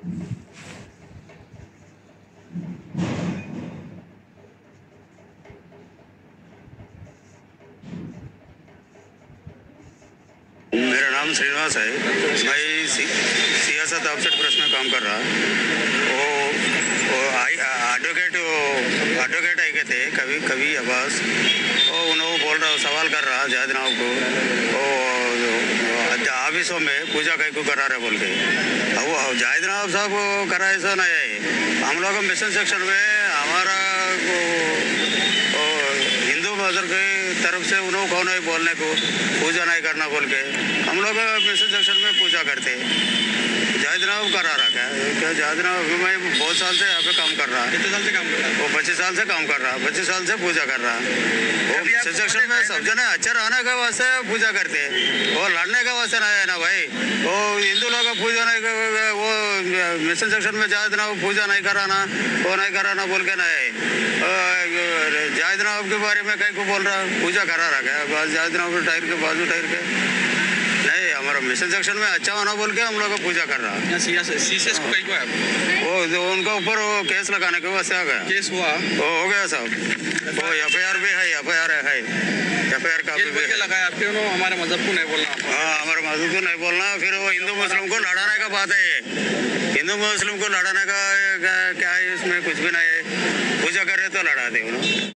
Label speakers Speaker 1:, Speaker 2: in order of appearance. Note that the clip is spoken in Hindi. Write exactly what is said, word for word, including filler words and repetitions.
Speaker 1: मेरा नाम श्रीनिवास है। मैं सी, सियासत ऑफिसर प्रेस में काम कर रहा। वो वो एडवोकेट एडवोकेट आई के थे कभी कभी अब्बास, वो उन्होंने बोल रहा सवाल कर रहा जायद नाव को, वो ऑफिसों में पूजा कई को करा रहे बोल के। अब वो जायद नाव साहब करा ऐसा नहीं है। हम लोग मिशन सेक्शन में हमारा हिंदू मजहब के तरफ से उन्होंने कौन है बोलने को पूजा नहीं करना बोल के हम लोग मिशन सेक्शन में पूजा करते। जायद नाव करा रहा क्या क्या जायद नाव मैं बहुत साल से यहाँ पे काम कर रहा।
Speaker 2: कितने साल से काम कर रहा है?
Speaker 1: वो पच्चीस साल से काम कर रहा, पच्चीस साल से पूजा कर रहा। वो मिशन सेक्शन में सब जने अच्छा रहने के वास्ते पूजा करते, वो लड़ने के वास्ते नहीं है ना भाई। वो हिंदू लोग का पूजा नहीं कर, वो मिशन सेक्शन में जायद नाव पूजा नहीं कराना, वो नहीं कराना बोल के नहीं। जायद नाव के बारे में कहीं को बोल रहा पूजा करा रहा क्या जायद नाव के टायर के बाजू टायर के नहीं, हमारा मिशन सेक्शन में अच्छा होना बोल के हम लोग पूजा कर रहा।
Speaker 2: सीसेस को कहीं को है
Speaker 1: वो जो उनका ऊपर वो केस लगाने के वास्ते आ गया।
Speaker 2: केस हुआ
Speaker 1: वो हो गया साहब, वो एफ आई आर भी है, एफ आई आर है, एफ आई आर का भी
Speaker 2: लगाया आपके उन्होंने हमारे मजहब को नहीं बोलना।
Speaker 1: हाँ, हमारे मजहब को नहीं बोलना। फिर वो हिंदू मुस्लिम को लड़ाने का बात है। ये हिंदू मुस्लिम को लड़ाने का क्या है, इसमें कुछ भी नहीं है। पूजा कर रहे तो लड़ा दे उन्होंने।